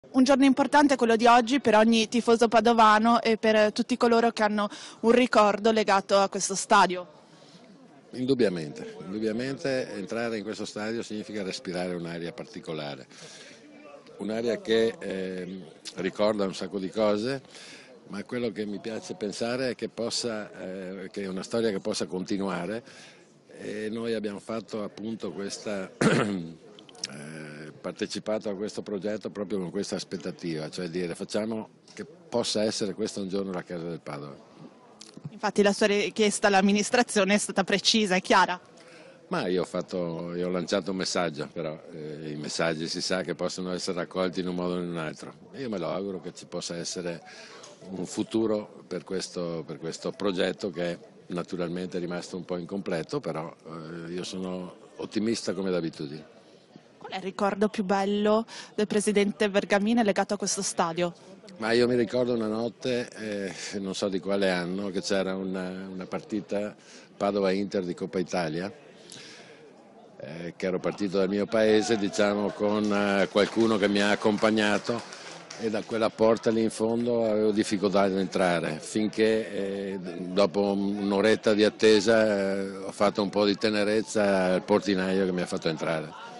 Un giorno importante quello di oggi per ogni tifoso padovano e per tutti coloro che hanno un ricordo legato a questo stadio. Indubbiamente entrare in questo stadio significa respirare un'aria particolare, un'aria che ricorda un sacco di cose, ma quello che mi piace pensare è che è una storia che possa continuare e noi abbiamo fatto appunto partecipato a questo progetto proprio con questa aspettativa, cioè dire facciamo che possa essere questo un giorno la casa del Padova. Infatti la sua richiesta all'amministrazione è stata precisa e chiara. Ma io ho lanciato un messaggio, però i messaggi si sa che possono essere raccolti in un modo o in un altro. Io me lo auguro che ci possa essere un futuro per questo progetto che naturalmente è rimasto un po' incompleto, però io sono ottimista come d'abitudine. Qual è il ricordo più bello del presidente Bergamini legato a questo stadio? Ma io mi ricordo una notte, non so di quale anno, che c'era una partita Padova-Inter di Coppa Italia, che ero partito dal mio paese, diciamo, con qualcuno che mi ha accompagnato e da quella porta lì in fondo avevo difficoltà ad entrare, finché dopo un'oretta di attesa ho fatto un po' di tenerezza al portinaio che mi ha fatto entrare.